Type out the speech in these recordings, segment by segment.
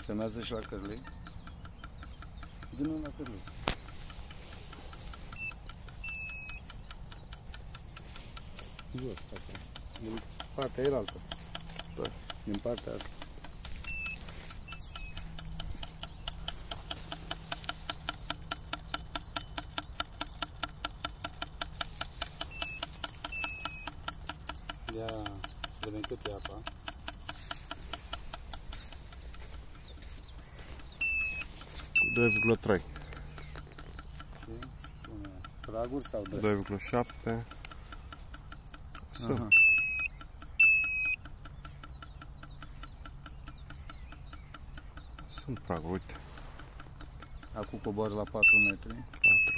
Semnează și la Cărlei. Din la Cărlei. Jos, acolo. Din partea elaltă. Da. Din partea asta. Ia, să vedem cât e apa. Cu 2,3. Praguri sau 2,7? 2,7. Sunt. Sunt praguri, uite. Acum coboară la 4 metri. 4.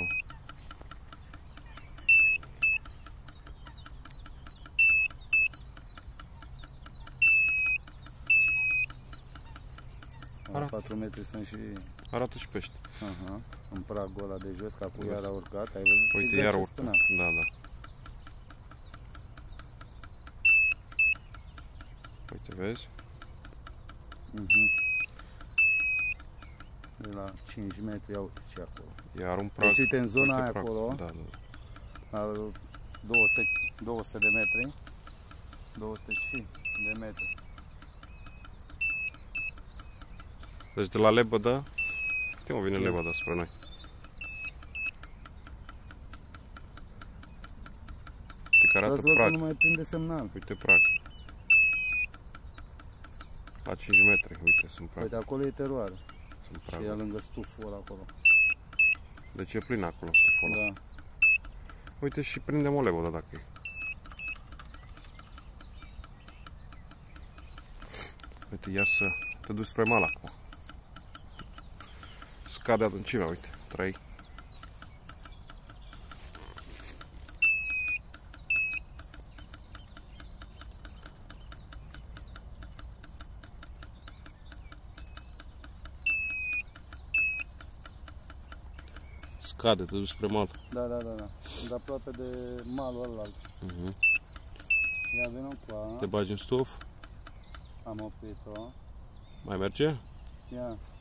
La 4 metri sunt și... Arată și pești. Aha, în pragul ăla de jos, că acum iar a urcat, ai văzut? Uite, exact iar ce urcă. spuneam. Da, da. Uite, vezi? De la 5 metri, iau și acolo. Iar un prag. Deci uite, în zona uite aia prag. acolo, Da, da. la 200 de metri, 200 și de metri. Deci de la lebădă, uite mă, vine lebădă spre noi. Uite că arată prag. Nu mai prinde semnal. Uite prag. La 5 metri, uite, sunt prag. Uite, acolo e teroare. Sunt Și e lângă stuful ăla acolo. Deci e plin acolo stuful ăla. Da. Uite și prindem o lebădă dacă e. Uite, iar să te duci spre mal acum. Scade adâncimea, uite, 3. Scade, te duci spre mal. Da, da, da, da. Sunt aproape de malul ăla. Ia vină cu a. Te bagi în stuf. Am oprit-o. Mai merge? Ia.